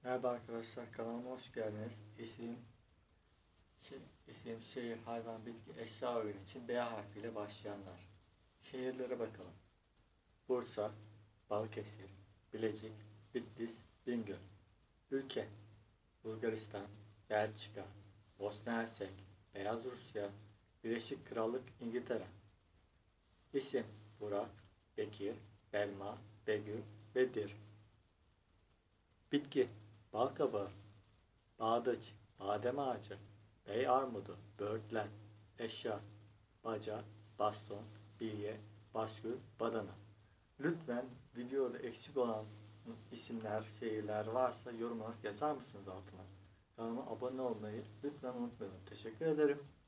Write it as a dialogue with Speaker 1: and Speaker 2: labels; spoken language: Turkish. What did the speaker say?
Speaker 1: Merhaba arkadaşlar, kanalıma hoş geldiniz. İsim, şehir, hayvan, bitki, eşya oyunu için B harfiyle başlayanlar. Şehirlere bakalım. Bursa, Balıkesir, Bilecik, Bitlis, Bingöl. Ülke: Bulgaristan, Belçika, Bosna Hersek, Beyaz Rusya, Birleşik Krallık İngiltere. İsim: Burak, Bekir, Belma, Begüm, Bedir. Bitki: balkabağı, bağdaç, badem ağacı, bey armudu, böğürtlen. Eşya: baca, baston, bilye, baskül, badana. Lütfen videoda eksik olan isimler, şehirler varsa yorum olarak yazar mısınız altına? Kanalıma abone olmayı lütfen unutmayın. Teşekkür ederim.